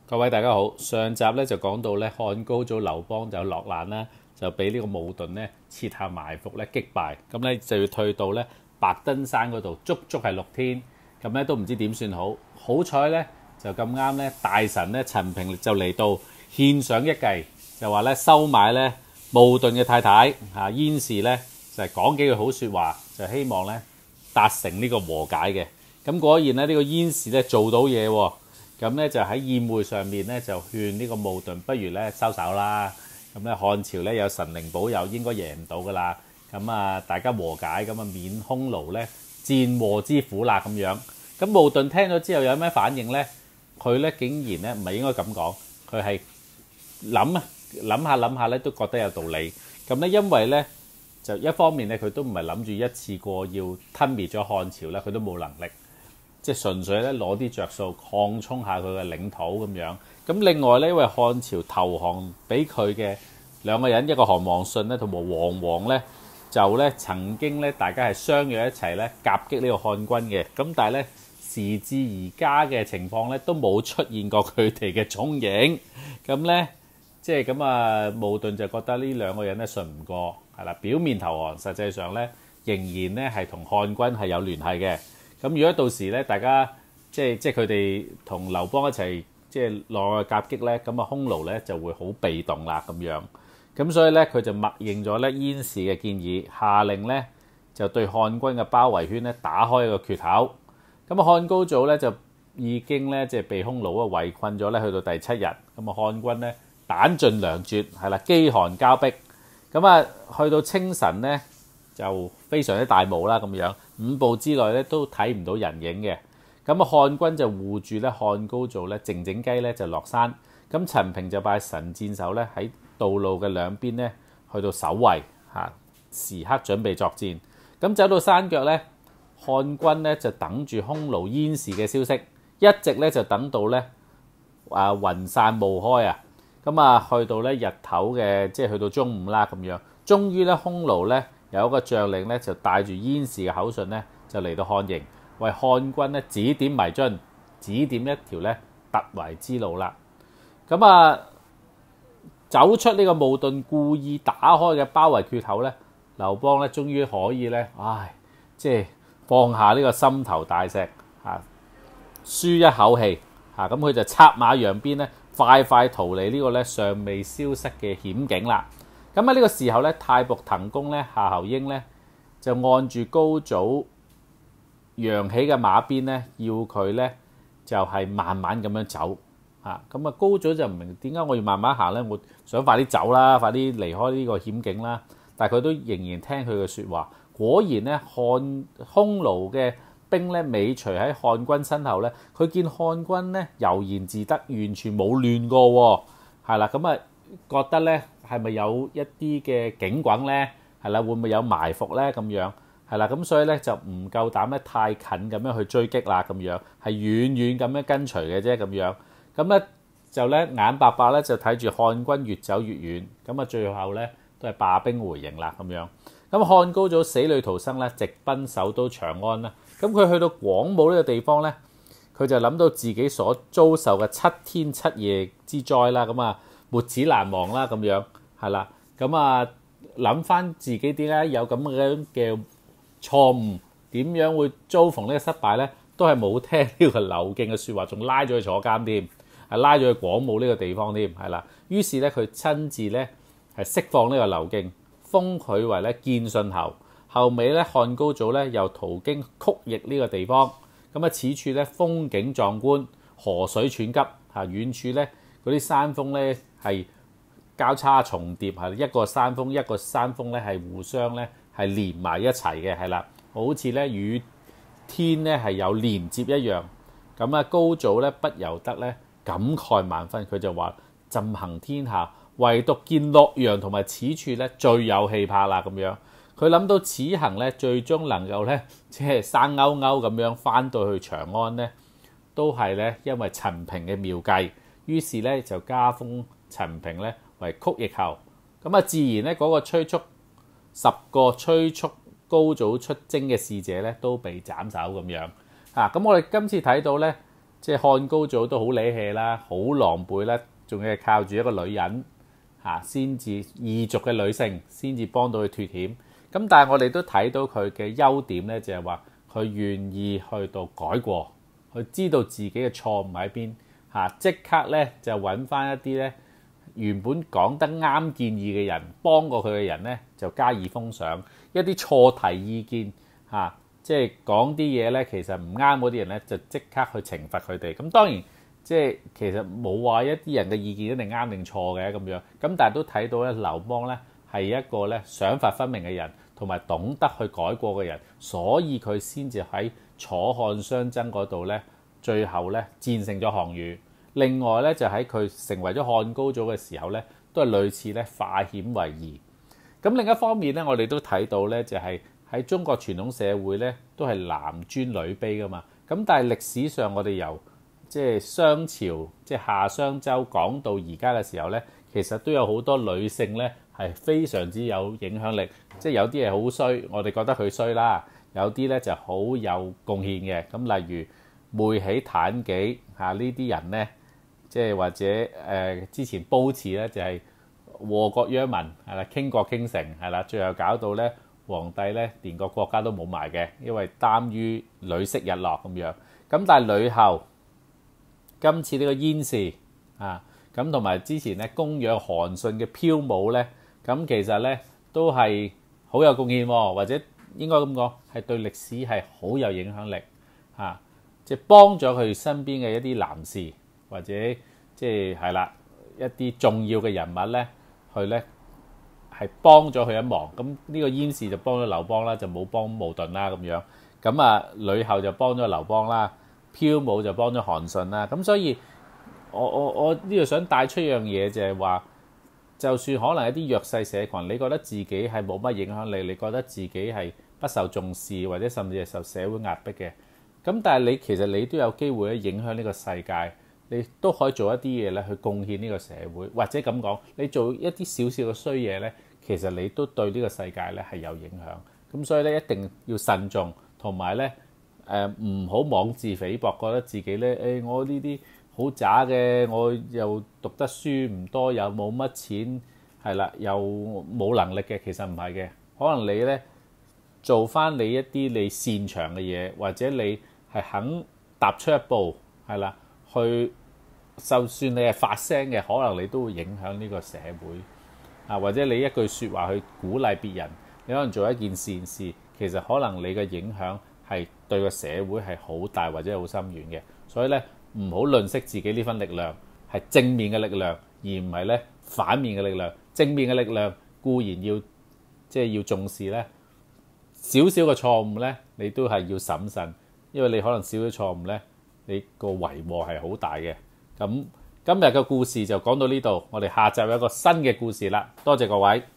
各位大家好，上集咧就講到咧漢高祖劉邦就落難啦，就俾呢個武頓咧設下埋伏咧擊敗，咁咧就要退到咧白登山嗰度，足足係6天，咁咧都唔知點算好。好彩咧就咁啱咧大臣咧陳平就嚟到獻上一計，就話咧收買咧武頓嘅太太燕氏咧就係講幾句好説話，就希望咧達成呢個和解嘅。咁果然咧呢個燕氏咧做到嘢喎。咁咧就喺宴會上面咧就勸呢個武頓不如咧收手啦。咁咧漢朝咧有神靈保佑，應該贏唔到噶啦。咁啊大家和解，咁啊免匈奴咧戰禍之苦啦咁樣。咁武頓聽咗之後有咩反應咧？佢咧竟然咧唔係應該咁講，佢係諗下咧都覺得有道理。咁咧因為咧就一方面咧佢都唔係諗住一次過要吞滅咗漢朝咧，佢都冇能力。即係純粹咧攞啲着數擴充下佢嘅領土咁樣。咁另外咧，因為漢朝投降俾佢嘅兩個人，一個韓王信咧同埋黃王咧，就咧曾經咧大家係相約一齊咧夾擊呢個漢軍嘅。咁但係咧時至而家嘅情況咧都冇出現過佢哋嘅蹤影。咁咧即係咁啊，武頓就覺得呢兩個人咧信唔過，係啦，表面投降，實際上咧仍然咧係同漢軍係有聯繫嘅。咁如果到時咧，大家即係佢哋同劉邦一齊即係內夾擊咧，咁啊匈奴咧就會好被動啦咁樣。咁所以咧佢就默認咗咧燕氏嘅建議，下令咧就對漢軍嘅包圍圈咧打開一個缺口。咁啊漢高祖咧就已經咧即係被匈奴啊圍困咗咧，去到第7日，咁啊漢軍咧彈盡糧絕，係啦，飢寒交迫。咁啊去到清晨咧就非常之大霧啦咁樣，5步之內咧都睇唔到人影嘅。咁啊漢軍就護住咧漢高祖咧靜靜雞咧就落山。咁陳平就派神箭手咧喺道路嘅兩邊咧去到守衛時刻準備作戰。咁走到山腳咧，漢軍咧就等住匈奴燕氏嘅消息，一直咧就等到咧雲散霧開啊。咁啊去到咧日頭嘅即係去到中午啦咁樣，終於咧匈奴咧有一個將領咧就帶住燕氏嘅口信咧就嚟到漢營，為漢軍咧指點迷津，指點一條咧突圍之路啦。咁啊走出呢個武頓故意打開嘅包圍缺口咧，劉邦咧終於可以咧即係放下呢個心頭大石舒一口氣咁佢就策馬揚鞭咧，快快逃離呢個咧尚未消失嘅險境啦。咁喺呢個時候咧，太僕滕公咧夏侯嬰咧就按住高祖揚起嘅馬鞭咧，要佢咧就係慢慢咁樣走咁啊高祖就唔明點解我要慢慢行咧，我想快啲走啦，快啲離開呢個險境啦。但係佢都仍然聽佢嘅説話。果然咧，匈奴嘅兵咧尾隨喺漢軍身後咧，佢見漢軍咧悠然自得，完全冇亂過喎。係啦，咁啊覺得咧係咪有一啲嘅警棍咧？係啦，會唔會有埋伏咧？咁樣係啦，咁所以咧就唔夠膽咧太近咁樣去追擊啦，咁樣係遠遠咁樣跟隨嘅啫，咁樣咁咧就咧眼白白咧就睇住漢軍越走越遠，咁啊最後咧都係罷兵回營啦，咁樣咁漢高祖死裏逃生咧，直奔首都長安啦。咁佢去到廣武呢個地方咧，佢就諗到自己所遭受嘅7天7夜之災啦，咁啊沒齒難忘啦，咁樣係啦，咁啊諗翻自己點解有咁樣嘅錯誤，點樣會遭逢呢個失敗咧，都係冇聽呢個劉敬嘅説話，仲拉咗去坐監添，係拉咗去廣武呢個地方添，係啦。於是咧佢親自咧係釋放呢個劉敬，封佢為咧建信侯。後尾咧漢高祖咧又途經曲翼呢個地方，咁啊此處咧風景壯觀，河水湍急遠處咧嗰啲山峰咧係交叉重疊，係一個山峰一個山峰咧係互相咧係連埋一齊嘅，係啦，好似咧與天咧係有連接一樣。咁啊高祖咧不由得咧感慨萬分，佢就話：朕行天下，唯獨見洛陽同埋此處咧最有氣魄啦咁樣。佢諗到此行咧，最終能夠咧，即係生勾勾咁樣翻到去長安咧，都係咧因為陳平嘅妙計。於是咧就加封陳平咧為曲翼侯。咁啊，自然咧嗰個10個催促高祖出征嘅使者咧，都被斬首咁樣。咁我哋今次睇到咧， 即係漢高祖都好理氣啦，好狼狽啦，仲要係靠住一個女人先至異族嘅女性先至幫到佢脫險。咁但係我哋都睇到佢嘅優點咧，就係話佢願意去到改過，佢知道自己嘅錯誤喺邊即刻咧就揾翻一啲咧原本講得啱建議嘅人，幫過佢嘅人咧就加以封賞，一啲錯提意見即係講啲嘢咧其實唔啱嗰啲人咧就即刻去懲罰佢哋。咁當然即係其實冇話一啲人嘅意見一定啱定錯嘅咁樣，咁但係都睇到咧劉邦咧係一個咧賞罰分明嘅人，同埋懂得去改過嘅人，所以佢先至喺楚漢相爭嗰度咧最後咧戰勝咗項羽。另外咧就喺佢成為咗漢高祖嘅時候咧，都係類似咧化險為夷。咁另一方面咧，我哋都睇到咧就係喺中國傳統社會咧都係男尊女卑噶嘛。咁但係歷史上我哋由即係商朝即係夏商周講到而家嘅時候咧，其實都有好多女性咧係非常之有影響力。即係有啲係好衰，我哋覺得佢衰啦；有啲咧就好有貢獻嘅。咁例如妹喜妲己呢啲人咧。即係或者之前褒姒咧就係禍國殃民係啦，傾國傾城係啦，最後搞到咧皇帝咧連個國家都冇埋嘅，因為耽於女色日落咁樣。咁但係呂后今次呢個燕氏咁同埋之前咧供養韓信嘅飄舞咧，咁其實咧都係好有貢獻喎，或者應該咁講係對歷史係好有影響力即係幫咗佢身邊嘅一啲男士。或者即係啦，一啲重要嘅人物咧，佢咧係幫咗佢一忙。咁呢個燕氏就幫咗劉邦啦，就冇幫冒頓啦咁樣。咁呂后就幫咗劉邦啦，飄舞就幫咗韓信啦。咁所以我呢度想帶出一樣嘢，就係話，就算可能一啲弱勢社群，你覺得自己係冇乜影響力，你覺得自己係不受重視，或者甚至係受社會壓迫嘅，咁但係其實你都有機會咧影響呢個世界。你都可以做一啲嘢咧，去貢獻呢個社會，或者咁講，你做一啲少少嘅衰嘢咧，其實你都對呢個世界咧係有影響。咁所以咧一定要慎重，同埋咧唔好妄自菲薄，覺得自己咧我呢啲好渣嘅，我又讀得書唔多，又冇乜錢，係啦，又冇能力嘅，其實唔係嘅。可能你咧做翻你一啲你擅長嘅嘢，或者你係肯踏出一步，係啦。去，就算你係發聲嘅，可能你都會影響呢個社會或者你一句説話去鼓勵別人，你可能做一件善事，其實可能你嘅影響係對個社會係好大或者好深遠嘅。所以咧，唔好吝嗇自己呢份力量，係正面嘅力量，而唔係咧反面嘅力量。正面嘅力量固然要重視咧，少少嘅錯誤咧，你都係要審慎，因為你可能少少錯誤咧。你個遺禍係好大嘅。咁今日嘅故事就講到呢度，我哋下集有一個新嘅故事啦。多謝各位。